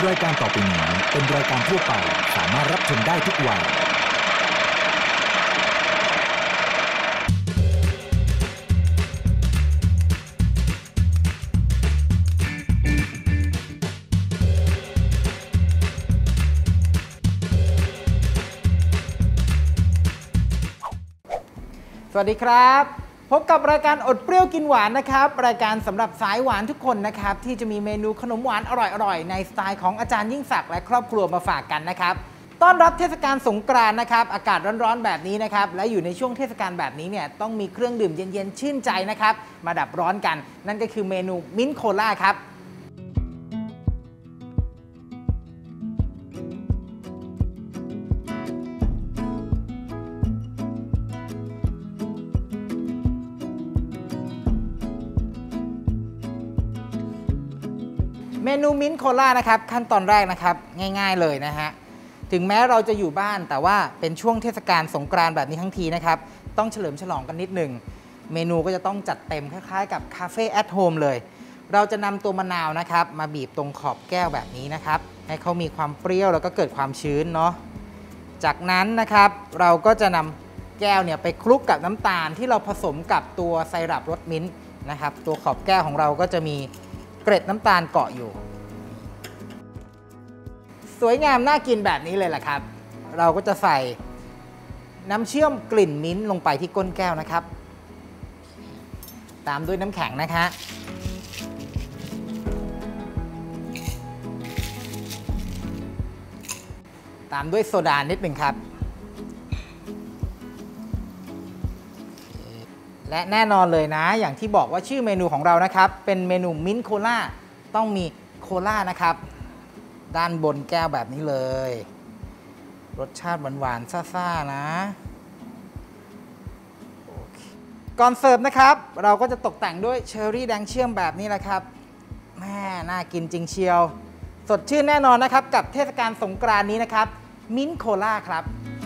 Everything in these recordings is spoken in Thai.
รายการต่อไปนี้เป็นรายการทั่วไปสามารถรับชมได้ทุกวัยสวัสดีครับพบกับรายการอดเปรี้ยวกินหวานนะครับรายการสำหรับสายหวานทุกคนนะครับที่จะมีเมนูขนมหวานอร่อยๆในสไตล์ของอาจารย์ยิ่งศักดิ์และครอบครัวมาฝากกันนะครับต้อนรับเทศกาลสงกรานต์นะครับอากาศร้อนๆแบบนี้นะครับและอยู่ในช่วงเทศกาลแบบนี้เนี่ยต้องมีเครื่องดื่มเย็นๆชื่นใจนะครับมาดับร้อนกันนั่นก็คือเมนูมิ้นท์โคล่าครับเมนูมิ้นท์โคล่านะครับขั้นตอนแรกนะครับง่ายๆเลยนะฮะถึงแม้เราจะอยู่บ้านแต่ว่าเป็นช่วงเทศกาลสงกรานต์แบบนี้ทั้งทีนะครับต้องเฉลิมฉลองกันนิดหนึ่งเมนูก็จะต้องจัดเต็มคล้ายๆกับคาเฟ่แอทโฮมเลยเราจะนำตัวมะนาวนะครับมาบีบตรงขอบแก้วแบบนี้นะครับให้เขามีความเปรี้ยวแล้วก็เกิดความชื้นเนาะจากนั้นนะครับเราก็จะนำแก้วเนี่ยไปคลุกกับน้ำตาลที่เราผสมกับตัวไซรัปรสมิ้นท์นะครับตัวขอบแก้วของเราก็จะมีเกล็ดน้ำตาลเกาะอยู่สวยงามน่ากินแบบนี้เลยล่ะครับเราก็จะใส่น้ำเชื่อมกลิ่นมิ้นท์ลงไปที่ก้นแก้วนะครับตามด้วยน้ำแข็งนะคะตามด้วยโซดานิดหนึ่งครับและแน่นอนเลยนะอย่างที่บอกว่าชื่อเมนูของเรานะครับเป็นเมนูมิ้นท์โคล่าต้องมีโคล่านะครับด้านบนแก้วแบบนี้เลยรสชาติหวานๆซ่าๆนะก่อนเสิร์ฟนะครับเราก็จะตกแต่งด้วยเชอร์รี่แดงเชื่อมแบบนี้แหละครับแม่น่ากินจริงเชียวสดชื่นแน่นอนนะครับกับเทศกาลสงกรานต์นี้นะครับมิ้นท์โคล่าครับ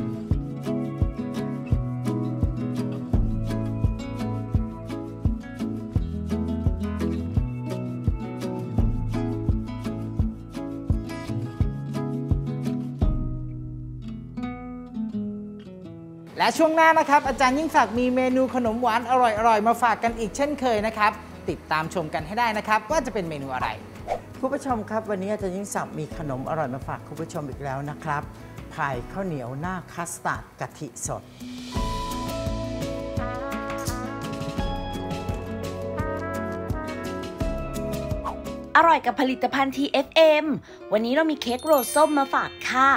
และช่วงหน้านะครับอาจารย์ยิ่งศักดิ์มีเมนูขนมหวานอร่อยๆมาฝากกันอีกเช่นเคยนะครับติดตามชมกันให้ได้นะครับว่าจะเป็นเมนูอะไรคุณผู้ชมครับวันนี้อาจารย์ยิ่งศักดิ์มีขนมอร่อยมาฝากคุณผู้ชมอีกแล้วนะครับพายข้าวเหนียวหน้าคัสตาร์ดกะทิสดอร่อยกับผลิตภัณฑ์ TFM วันนี้เรามีเค้กโรลส้มมาฝากค่ะ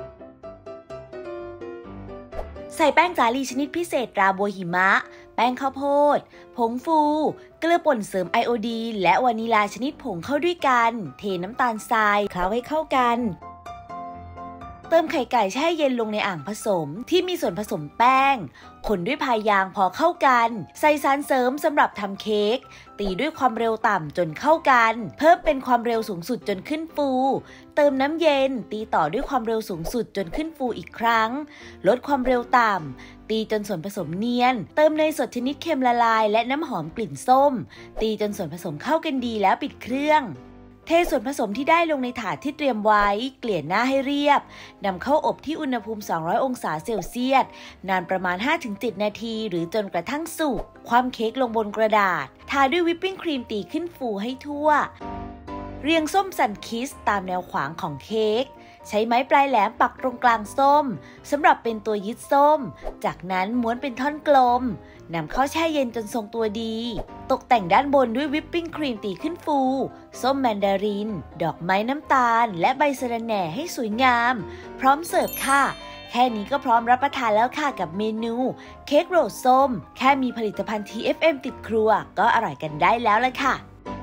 ใส่แป้งสาลีชนิดพิเศษราบัวหิมะแป้งข้าวโพดผงฟูเกลือป่นเสริมไอโอดีนและวานิลาชนิดผงเข้าด้วยกันเทน้ำตาลทรายเคล้าให้เข้ากันเติมไข่ไก่แช่เย็นลงในอ่างผสมที่มีส่วนผสมแป้งคนด้วยพายยางพอเข้ากันใส่สารเสริมสำหรับทำเค้กตีด้วยความเร็วต่ำจนเข้ากันเพิ่มเป็นความเร็วสูงสุดจนขึ้นฟูเติมน้ำเย็นตีต่อด้วยความเร็วสูงสุดจนขึ้นฟูอีกครั้งลดความเร็วต่ำตีจนส่วนผสมเนียนเติมเนยสดชนิดเค็มละลายและน้ำหอมกลิ่นส้มตีจนส่วนผสมเข้ากันดีแล้วปิดเครื่องเทส่วนผสมที่ได้ลงในถาดที่เตรียมไว้เกลี่ยหน้าให้เรียบนำเข้าอบที่อุณหภูมิ200องศาเซลเซียสนานประมาณ 5-7 นาทีหรือจนกระทั่งสุกคว่ำเค้กลงบนกระดาษทาด้วยวิปปิ้งครีมตีขึ้นฟูให้ทั่วเรียงส้มสันคิสตามแนวขวางของเค้กใช้ไม้ปลายแหลมปักตรงกลางส้มสำหรับเป็นตัวยึดส้มจากนั้นม้วนเป็นท่อนกลมนำเข้าแช่เย็นจนทรงตัวดีตกแต่งด้านบนด้วยวิปปิ้งครีมตีขึ้นฟูส้มแมนดารินดอกไม้น้ำตาลและใบสะระแหน่ให้สวยงามพร้อมเสิร์ฟค่ะแค่นี้ก็พร้อมรับประทานแล้วค่ะกับเมนูเค้กโรลส้มแค่มีผลิตภัณฑ์ TFM ติดครัวก็อร่อยกันได้แล้วละค่ะ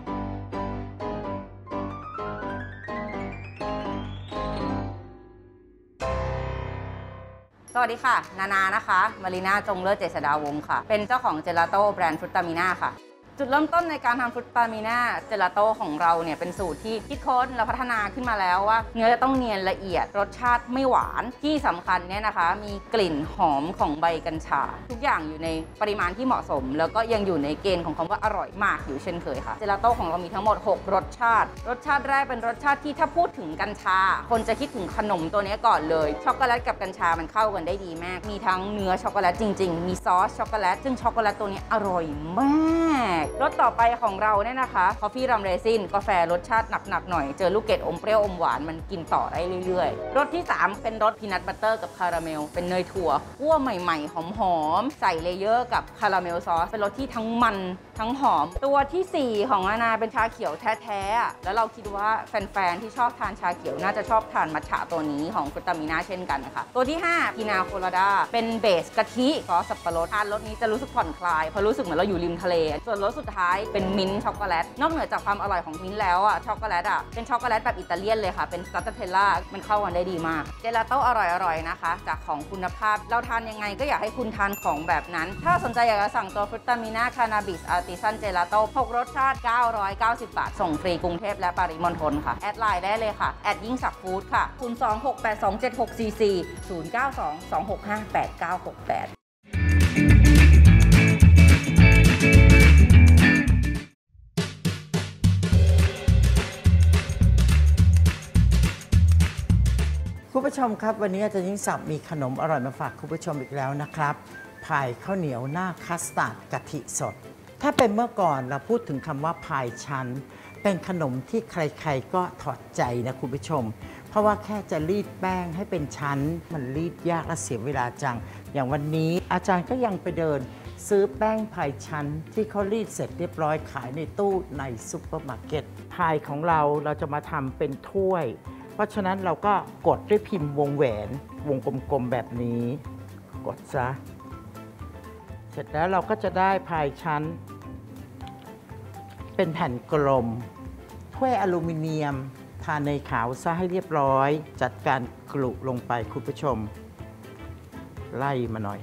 สวัสดีค่ะนานานะคะมารีนาจงเลิศเจษฎาวงศ์ค่ะเป็นเจ้าของเจลาโต้แบรนด์ฟรุตตามิน่าค่ะจุดเริ่มต้นในการทำฟรุตตามิน่าเจลาโต้ของเราเนี่ยเป็นสูตรที่คิดค้นและพัฒนาขึ้นมาแล้วว่าเนื้อจะต้องเนียนละเอียดรสชาติไม่หวานที่สำคัญเนี่ยนะคะมีกลิ่นหอมของใบกัญชาทุกอย่างอยู่ในปริมาณที่เหมาะสมแล้วก็ยังอยู่ในเกณฑ์ของคำว่าอร่อยมากอยู่เช่นเคยค่ะเจลาโต้ของเรามีทั้งหมด6รสชาติแรกเป็นรสชาติที่ถ้าพูดถึงกัญชาคนจะคิดถึงขนมตัวนี้ก่อนเลยช็อกโกแลตกับกัญชามันเข้ากันได้ดีมากมีทั้งเนื้อช็อกโกแลตจริงๆมีซอสช็อกโกแลตซึ่งช็อกโกแลตตัวนี้อร่อยมากรสต่อไปของเราเนี่ยนะคะคอฟฟี่รัมเรซินกาแฟรสชาติหนักๆหน่อยเจอลูกเกดอมเปรี้ยวอมหวานมันกินต่อได้เรื่อยๆรสที่3เป็นรสพีนัทบัตเตอร์กับคาราเมลเป็นเนยถั่วคั่วใหม่ๆหอมๆใส่เลเยอร์กับคาราเมลซอสเป็นรสที่ทั้งมันทั้งหอมตัวที่4ของอาณาเป็นชาเขียวแท้ๆแล้วเราคิดว่าแฟนๆที่ชอบทานชาเขียวน่าจะชอบทานมัทฉะตัวนี้ของฟรุตตามิน่าเช่นกันนะคะตัวที่5พีนาโคลาดาเป็นเบสกะทิซอสสับปะรดทานรสนี้จะรู้สึกผ่อนคลายเพราะรู้สึกเหมือนเราอยู่ริมทะเลส่วนรสสุดท้ายเป็นมิ้นท์ช็อกโกแลตนอกเหนือจากความอร่อยของมิ้นท์แล้วอ่ะช็อกโกแลตอ่ะเป็นช็อกโกแลตแบบอิตาเลียนเลยค่ะเป็นสตาร์เทลล่ามันเข้ากันได้ดีมากเจลาโต้อร่อยๆนะคะจากของคุณภาพเราทานยังไงก็อยากให้คุณทานของแบบนั้นถ้าสนใจอยากจะสั่งตัวฟรุตตามิน่าคานาบิสอาร์ติซันเจลาโต้6รสชาติ990 บาทส่งฟรีกรุงเทพและปริมณฑลค่ะแอดไลน์ได้เลยค่ะแอดยิ่งศักดิ์ฟู้ดค่ะ026827644 092-265-8968 คุณผู้ชมครับวันนี้อาจารย์ยิ่งศักดิ์มีขนมอร่อยมาฝากคุณผู้ชมอีกแล้วนะครับพายข้าวเหนียวหน้าคัสตาร์ดกะทิสดถ้าเป็นเมื่อก่อนเราพูดถึงคำว่าพายชั้นเป็นขนมที่ใครๆก็ถอดใจนะคุณผู้ชมเพราะว่าแค่จะรีดแป้งให้เป็นชั้นมันรีดยากและเสียเวลาจังอย่างวันนี้อาจารย์ก็ยังไปเดินซื้อแป้งพายชั้นที่เขารีดเสร็จเรียบร้อยขายในตู้ในซุปเปอร์มาร์เก็ตพายของเราจะมาทำเป็นถ้วยเพราะฉะนั้นเราก็กดด้วยพิมพ์วงแหวนวงกลมๆแบบนี้กดซะเสร็จแล้วเราก็จะได้พายชั้นเป็นแผ่นกลมถ้วยอลูมิเนียมทาเนยขาวซะให้เรียบร้อยจัดการกลุลงไปคุณผู้ชมไล่มาหน่อย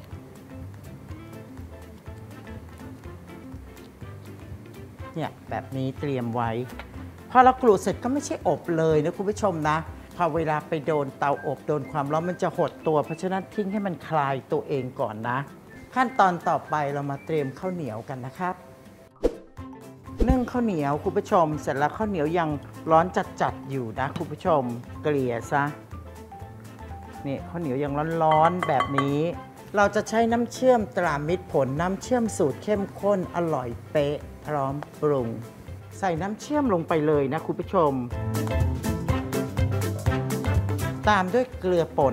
เนี่ยแบบนี้เตรียมไว้พอเรากลุเสร็จก็ไม่ใช่อบเลยนะคุณผู้ชมนะพอเวลาไปโดนเตาอบโดนความร้อนมันจะหดตัวเพราะฉะนั้นทิ้งให้มันคลายตัวเองก่อนนะขั้นตอนต่อไปเรามาเตรียมข้าวเหนียวกันนะครับนึ่งข้าวเหนียวคุณผู้ชมเสร็จแล้วข้าวเหนียวยังร้อนจัดๆอยู่นะคุณผู้ชมเกลี่ยซะนี่ข้าวเหนียวยังร้อนๆแบบนี้เราจะใช้น้ำเชื่อมตรามิตรผลน้ำเชื่อมสูตรเข้มข้นอร่อยเป๊ะพร้อมปรุงใส่น้ำเชื่อมลงไปเลยนะคุณผู้ชมตามด้วยเกลือป่น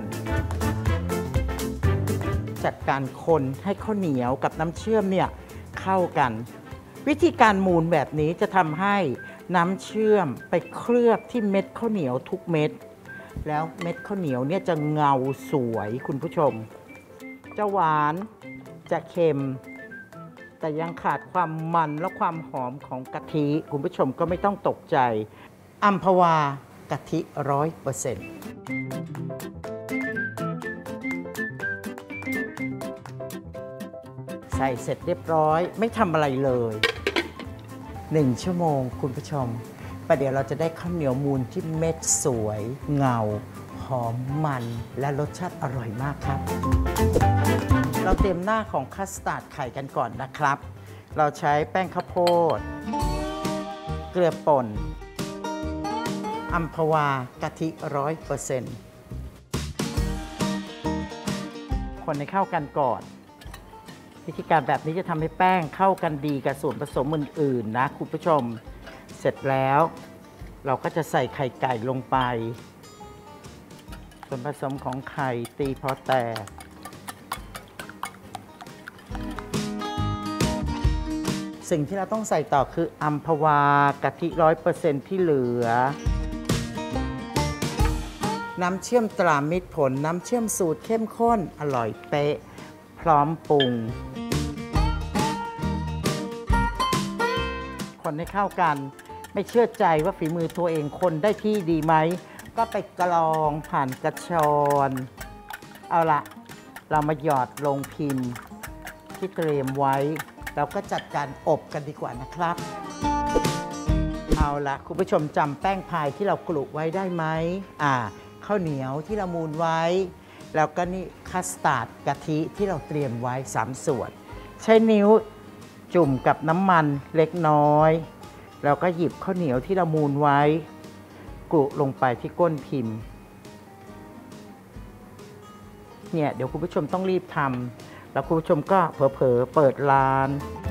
จัดการคนให้ข้าวเหนียวกับน้ำเชื่อมเนี่ยเข้ากันวิธีการมูนแบบนี้จะทำให้น้ำเชื่อมไปเคลือบที่เม็ดข้าวเหนียวทุกเม็ดแล้วเม็ดข้าวเหนียวเนี่ยจะเงาสวยคุณผู้ชมจะหวานจะเค็มแต่ยังขาดความมันและความหอมของกะทิคุณผู้ชมก็ไม่ต้องตกใจอัมพวากะทิ 100%ใส่เสร็จเรียบร้อยไม่ทำอะไรเลย1 ชั่วโมงคุณผู้ชมประเดี๋ยวเราจะได้ข้าวเหนียวมูนที่เม็ดสวยเงาหอมมันและรสชาติอร่อยมากครับเราเตรียมหน้าของคัสตาร์ดไข่กันก่อนนะครับเราใช้แป้งข้าวโพดเกลือป่นอัมพวากะทิ 100% คนให้เข้ากันก่อนวิธีการแบบนี้จะทำให้แป้งเข้ากันดีกับส่วนผสมอื่นๆนะคุณผู้ชมเสร็จแล้วเราก็จะใส่ไข่ไก่ลงไปส่วนผสมของไข่ตีพอแตกสิ่งที่เราต้องใส่ต่อคืออัมพวากะทิ 100% ที่เหลือน้ำเชื่อมตรามิตรผลน้ำเชื่อมสูตรเข้มข้นอร่อยเป๊ะพร้อมปรุงคนให้เข้ากันไม่เชื่อใจว่าฝีมือตัวเองคนได้ที่ดีไหมก็ไปกรองผ่านกระชอนเอาละเรามาหยอดลงพิมพ์ที่เตรียมไว้เราก็จัดการอบกันดีกว่านะครับเอาละคุณผู้ชมจำแป้งพายที่เรากลุไว้ได้ไหมข้าวเหนียวที่เรามูนไว้แล้วก็นี่คัสตาร์ดกะทิที่เราเตรียมไว้3ส่วนใช้นิ้วจุ่มกับน้ำมันเล็กน้อยแล้วก็หยิบข้าวเหนียวที่เรามูนไว้กลุลงไปที่ก้นพิมพ์เนี่ยเดี๋ยวคุณผู้ชมต้องรีบทำแล้วคุณผู้ชมก็เผลอๆเปิดร้าน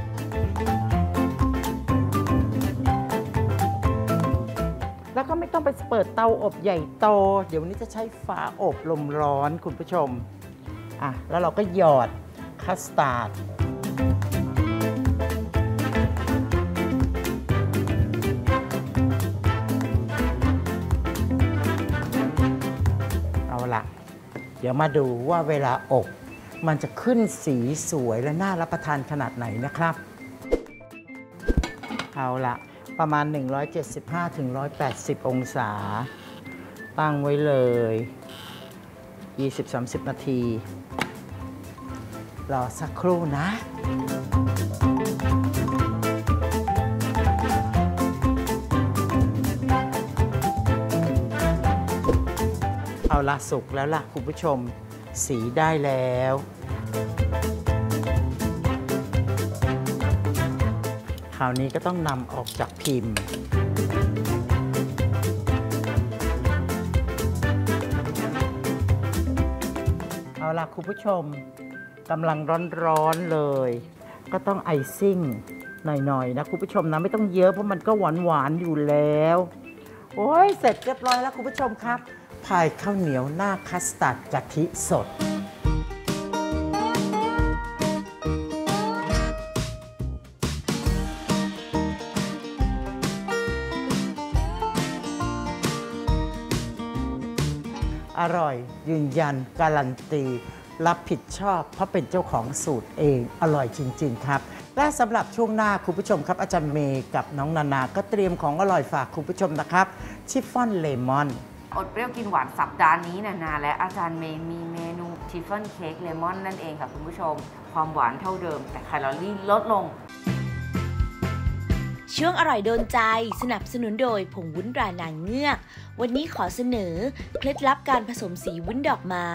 แล้วก็ไม่ต้องไปเปิดเตาอบใหญ่โตเดี๋ยววันนี้จะใช้ฝาอบลมร้อนคุณผู้ชมแล้วเราก็หยอดคัสตาร์ดเอาล่ะเดี๋ยวมาดูว่าเวลาอบมันจะขึ้นสีสวยและน่ารับประทานขนาดไหนนะครับเอาล่ะประมาณ 175-180 องศาตั้งไว้เลย 20-30 นาทีรอสักครู่นะเอาละสุกแล้วล่ะคุณผู้ชมสีได้แล้วคราวนี้ก็ต้องนำออกจากพิมพ์เอาล่ะคุณผู้ชมกำลังร้อนๆเลยก็ต้องไอซิ่งหน่อยๆนะคุณผู้ชมนะไม่ต้องเยอะเพราะมันก็หวานๆอยู่แล้วโอ้ยเสร็จเรียบร้อยแล้วคุณผู้ชมครับพายข้าวเหนียวหน้าคัสตาร์ดกะทิสดอร่อยยืนยันการันตีรับผิดชอบเพราะเป็นเจ้าของสูตรเองอร่อยจริงๆครับและสำหรับช่วงหน้าคุณผู้ชมครับอาจารย์เมย์กับน้องนานาก็เตรียมของอร่อยฝากคุณผู้ชมนะครับชิฟฟ่อนเลมอนอดเปรี้ยวกินหวานสัปดาห์นี้นาและอาจารย์เมย์มีเมนูชิฟฟ่อนเค้กเลมอนนั่นเองค่ะคุณผู้ชมความหวานเท่าเดิมแต่แคลอรี่ลดลงช่วงอร่อยโดนใจสนับสนุนโดยผงวุ้นตรานางเงือกวันนี้ขอเสนอเคล็ดลับการผสมสีวุ้นดอกไม้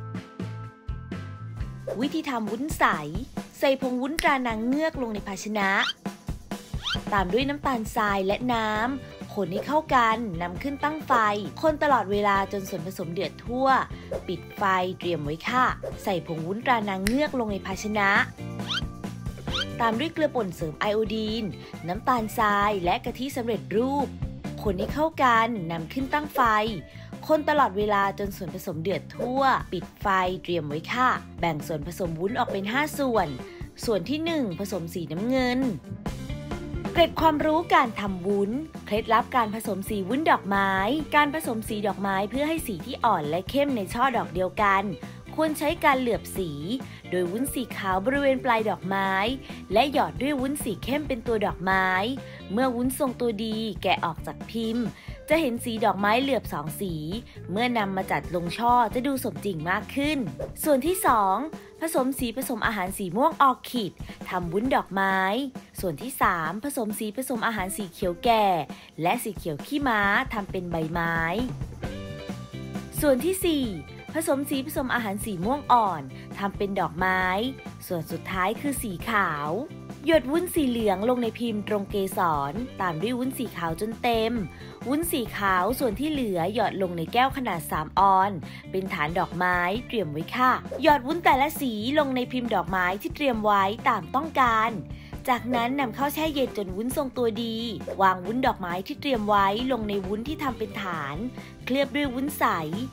วิธีทำวุ้นใส่ผงวุ้นตรานางเงือกลงในภาชนะตามด้วยน้ำตาลทรายและน้ำคนให้เข้ากันนำขึ้นตั้งไฟคนตลอดเวลาจนส่วนผสมเดือดทั่วปิดไฟเตรียมไว้ค่ะใส่ผงวุ้นตรานางเงือกลงในภาชนะตามด้วยเกลือป่นเสริมไอโอดีนน้ำตาลทรายและกะทิสำเร็จรูปคนให้เข้ากันนำขึ้นตั้งไฟคนตลอดเวลาจนส่วนผสมเดือดทั่วปิดไฟเตรียมไว้ค่ะแบ่งส่วนผสมวุ้นออกเป็น5ส่วนที่1ผสมสีน้ำเงินเกร็ดความรู้การทำวุ้นเคล็ดลับการผสมสีวุ้นดอกไม้การผสมสีดอกไม้เพื่อให้สีที่อ่อนและเข้มในช่อดอกเดียวกันควรใช้การเหลือบสีโดยวุ้นสีขาวบริเวณปลายดอกไม้และหยอดด้วยวุ้นสีเข้มเป็นตัวดอกไม้เมื่อวุ้นทรงตัวดีแกะออกจากพิมพ์จะเห็นสีดอกไม้เหลือบ2สีเมื่อนำมาจัดลงช่อจะดูสมจริงมากขึ้นส่วนที่2ผสมสีผสมอาหารสีม่วงออร์คิดทำวุ้นดอกไม้ส่วนที่3ผสมสีผสมอาหารสีเขียวแก่และสีเขียวขี้ม้าทำเป็นใบไม้ส่วนที่4ผสมสีผสมอาหารสีม่วงอ่อนทำเป็นดอกไม้ส่วนสุดท้ายคือสีขาวหยดวุ้นสีเหลืองลงในพิมพ์ตรงเกสรตามด้วยวุ้นสีขาวจนเต็มวุ้นสีขาวส่วนที่เหลือหยอดลงในแก้วขนาด3 ออนเป็นฐานดอกไม้เตรียมไว้ค่ะหยอดวุ้นแต่ละสีลงในพิมพ์ดอกไม้ที่เตรียมไว้ตามต้องการจากนั้นนำเข้าแช่เย็นจนวุ้นทรงตัวดีวางวุ้นดอกไม้ที่เตรียมไว้ลงในวุ้นที่ทำเป็นฐานเคลือบด้วยวุ้นใส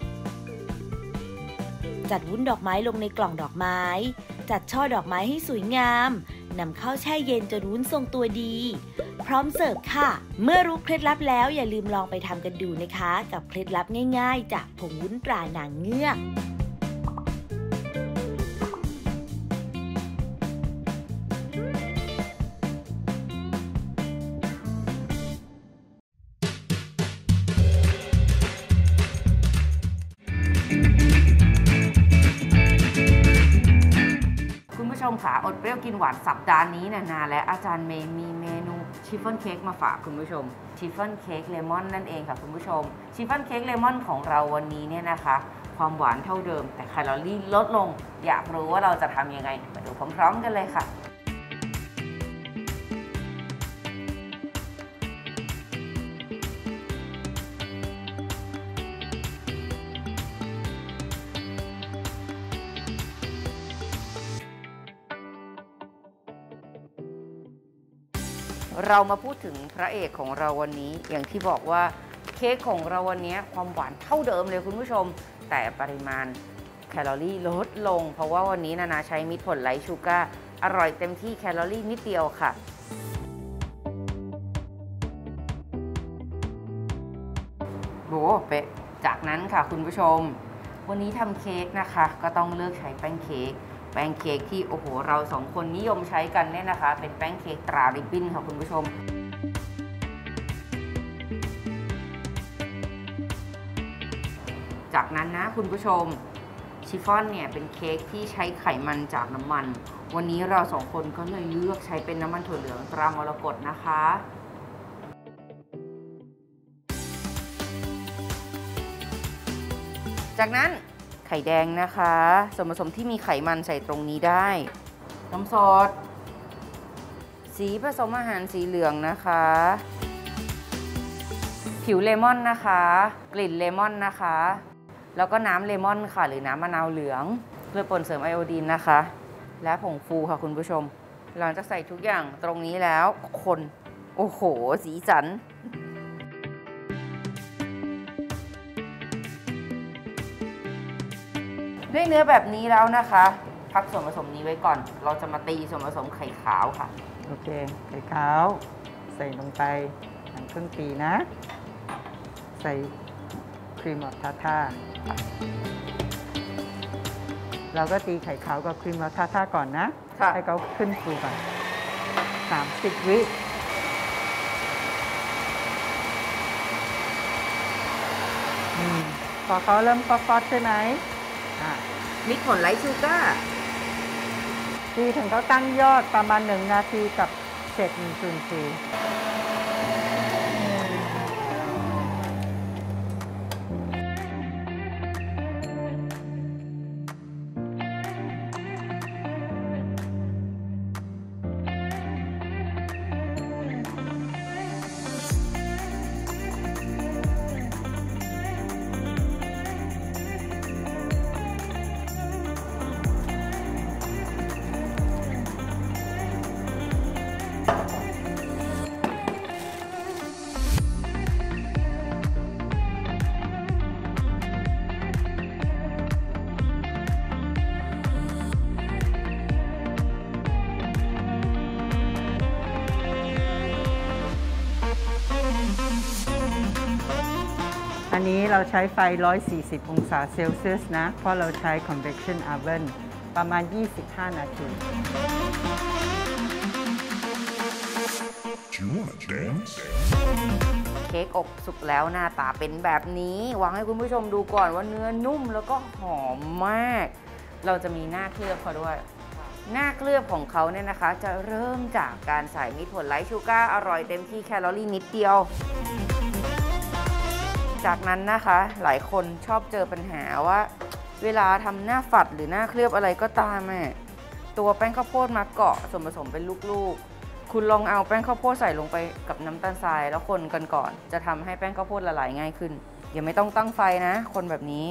จัดวุ้นดอกไม้ลงในกล่องดอกไม้จัดช่อดอกไม้ให้สวยงามนำเข้าแช่เย็นจนวุ้นทรงตัวดีพร้อมเสิร์ฟค่ะเมื่อรู้เคล็ดลับแล้วอย่าลืมลองไปทำกันดูนะคะกับเคล็ดลับง่ายๆจากผงวุ้นตรานางเงือกชมค่ะอดเปรี้ยวกินหวานสัปดาห์นี้นานและอาจารย์เมย์มีเมนูชิฟฟ่อนเค้กมาฝากคุณผู้ชมชิฟฟ่อนเค้กเลมอนนั่นเองค่ะคุณผู้ชมชิฟฟ่อนเค้กเลมอนของเราวันนี้เนี่ยนะคะความหวานเท่าเดิมแต่แคลอรี่ลดลงอยากรู้ว่าเราจะทำยังไงมาดูพร้อมๆกันเลยค่ะเรามาพูดถึงพระเอกของเราวันนี้อย่างที่บอกว่าเค้กของเราวันนี้ความหวานเท่าเดิมเลยคุณผู้ชมแต่ปริมาณแคลอรี่ลดลงเพราะว่าวันนี้นานาใช้มิตรผลไลท์ชูการ์อร่อยเต็มที่แคลอรี่นิดเดียวค่ะโหเป๊ะจากนั้นค่ะคุณผู้ชมวันนี้ทำเค้กนะคะก็ต้องเลือกใช้แป้งเค้กที่โอ้โหเราสองคนนิยมใช้กันเนี่ยนะคะเป็นแป้งเค้กตราริบบิ้นค่ะคุณผู้ชมจากนั้นนะคุณผู้ชมชิฟฟ่อนเนี่ยเป็นเค้กที่ใช้ไขมันจากน้ำมันวันนี้เราสองคนก็เลยเลือกใช้เป็นน้ำมันถั่วเหลืองตรามรกตนะคะจากนั้นไข่แดงนะคะส่วนผสมที่มีไขมันใส่ตรงนี้ได้น้ำซอสสีผสมอาหารสีเหลืองนะคะผิวเลมอนนะคะกลิ่นเลมอนนะคะแล้วก็น้ำเลมอนค่ะหรือน้ำมะนาวเหลืองเพื่อป่นเสริมไอโอดีนนะคะและผงฟูค่ะคุณผู้ชมหลังจากใส่ทุกอย่างตรงนี้แล้วคนโอ้โหสีสันด้วยเนื้อแบบนี้แล้วนะคะพักส่วนผสมนี้ไว้ก่อนเราจะมาตีส่วนผสมไข่ขาวค่ะโอเคไข่ขาวใส่ลงไปหั่นครึ่งปีนะใส่ครีมออทาท่าเราก็ตีไข่ขาวกับครีมออทาท่าก่อนนะให้เขาขึ้นฟูก่อน30 วิพอเขาเริ่มฟอดๆใช่ไหมมิตรผลไลท์ชูการ์ตีถึงเขาตั้งยอดประมาณ1 นาทีกับเศษ1/4 อันนี้เราใช้ไฟ140องศาเซลเซียสนะเพราะเราใช้ convection oven ประมาณ25 นาทีเค้กอบสุกแล้วหน้าตาเป็นแบบนี้วางให้คุณผู้ชมดูก่อนว่าเนื้อนุ่มแล้วก็หอมมากเราจะมีหน้าเคลือบเขาด้วยหน้าเคลือบของเขาเนี่ยนะคะจะเริ่มจากการใส่มิตรผลไลท์ชูการ์อร่อยเต็มที่แคลอรี่นิดเดียวจากนั้นนะคะหลายคนชอบเจอปัญหาว่าเวลาทำหน้าฝัดหรือหน้าเคลือบอะไรก็ตามตัวแป้งข้าวโพดมาเกาะส่วนผสมเป็นลูกๆคุณลองเอาแป้งข้าวโพดใส่ลงไปกับน้ำตาลทรายแล้วคนกันก่อนจะทำให้แป้งข้าวโพดละลายง่ายขึ้นอย่าไม่ต้องตั้งไฟนะคนแบบนี้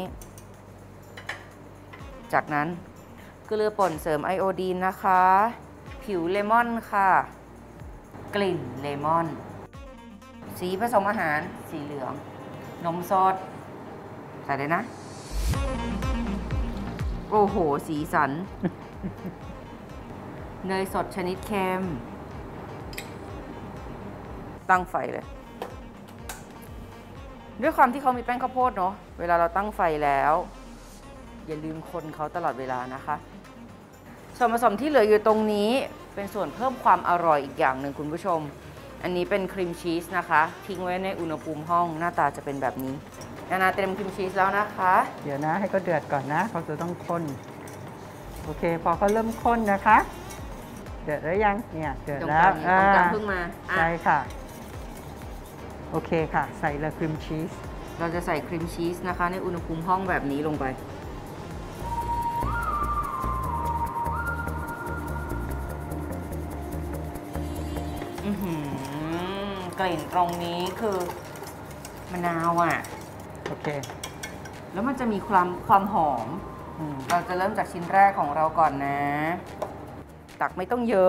จากนั้นเกลือป่นเสริมไอโอดีนนะคะผิวเลมอนค่ะกลิ่นเลมอนสีผสมอาหารสีเหลืองนมสดใส่เลยนะโอ้โหสีสัน เนยสดชนิดเค็มตั้งไฟเลยด้วยความที่เขามีแป้งข้าวโพดเนาะเวลาเราตั้งไฟแล้วอย่าลืมคนเขาตลอดเวลานะคะส่วนผสมที่เหลืออยู่ตรงนี้เป็นส่วนเพิ่มความอร่อยอีกอย่างหนึ่งคุณผู้ชมอันนี้เป็นครีมชีสนะคะทิ้งไว้ในอุณหภูมิห้องหน้าตาจะเป็นแบบนี้นานาเตรียมครีมชีสแล้วนะคะเดี๋ยวนะให้เขาเดือดก่อนนะเขาจะต้องข้นโอเคพอเขาเริ่มข้นนะคะ เดือดแล้วยังเนี่ยเดือดตรงแล้กวลางเพิ่งมาอ่ะใช่ค่ะโอเคค่ะใส่เลยครีมชีสเราจะใส่ครีมชีสนะคะในอุณหภูมิห้องแบบนี้ลงไปกลิ่นตรงนี้คือมะนาวอ่ะโอเคแล้วมันจะมีความหอม เราจะเริ่มจากชิ้นแรกของเราก่อนนะ ตักไม่ต้องเยอะ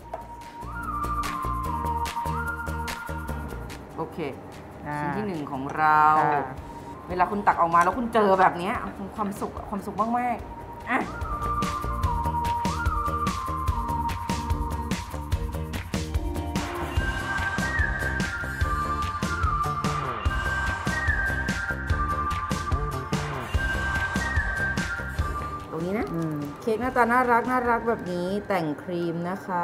โอเค ชิ้นที่หนึ่งของเรา เวลาคุณตักออกมาแล้วคุณเจอแบบนี้ความสุขมากๆอ่ะตรงนี้นะเค้กหน้าตาน่ารักแบบนี้แต่งครีมนะคะ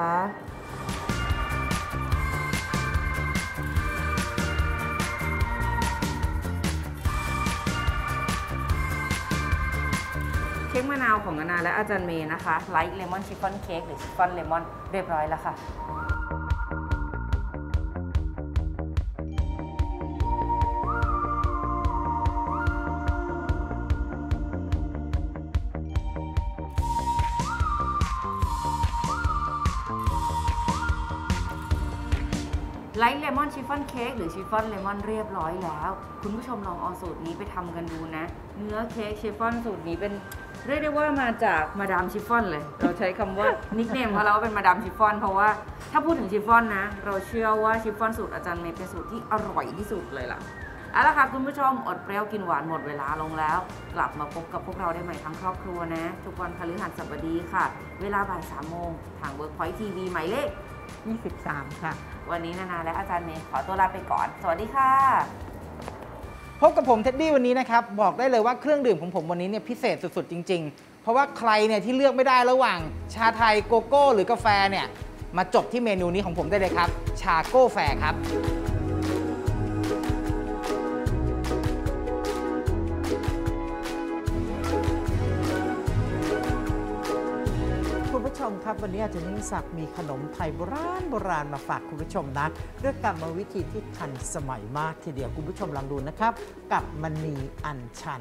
เค้กมะนาวของนานาและอาจารย์เมย์นะคะไลท์เลมอนชิฟฟ่อนเค้กหรือชิฟฟ่อนเลมอนเรียบร้อยแล้วค่ะไลท์เลมอนชิฟฟ่อนเค้กหรือชิฟฟ่อนเลมอนเรียบร้อยแล้วคุณผู้ชมลองเอาสูตรนี้ไปทำกันดูนะเนื้อเค้กชิฟฟ่อนสูตรนี้เป็นเรียกได้ว่ามาจากมาดามชิฟฟ่อนเลยเราใช้คำว่านิคเนมของเราเป็นมาดามชิฟฟ่อนเพราะว่าถ้าพูดถึงชิฟฟ่อนนะเราเชื่อว่าชิฟฟ่อนสูตรอาจารย์เมย์เป็นสูตรที่อร่อยที่สุดเลยล่ะเอาละค่ะคุณผู้ชมอดเปรี้ยวกินหวานหมดเวลาลงแล้วกลับมาพบกับพวกเราได้ใหม่ทั้งครอบครัวนะทุกวันพฤหัสบดีค่ะเวลาบ่าย 3 โมงทาง Workpoint TV หมายเลข 23ค่ะวันนี้นานาและอาจารย์เมย์ขอตัวลาไปก่อน สวัสดีค่ะพบกับผมเท็ดดี้วันนี้นะครับบอกได้เลยว่าเครื่องดื่มของผมวันนี้เนี่ยพิเศษสุดๆจริงๆ เพราะว่าใครเนี่ยที่เลือกไม่ได้ระหว่างชาไทยโกโก้หรือกาแฟเนี่ยมาจบที่เมนูนี้ของผมได้เลยครับชาโก้แฟครับคุณผู้ชมครับวันนี้อาจารย์ยิ่งศักดิ์มีขนมไทยโบราณมาฝากคุณผู้ชมนะด้วยกรรมวิธีที่ทันสมัยมากทีเดียวคุณผู้ชมลองดูนะครับกับมณีอัญชัน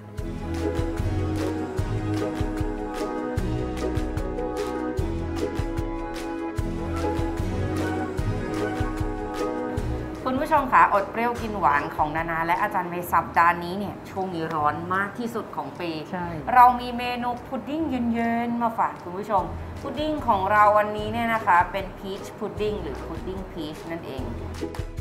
คุณผู้ชมค่ะอดเปรี้ยวกินหวานของนานาและอาจารย์เมย์สัปดาห์นี้เนี่ยช่วงนี้ร้อนมากที่สุดของปีเรามีเมนูพุดดิ้งเย็นๆมาฝากคุณผู้ชมพุดดิ้งของเราวันนี้เนี่ยนะคะเป็นพีชพุดดิ้งหรือพุดดิ้งพีชนั่นเอง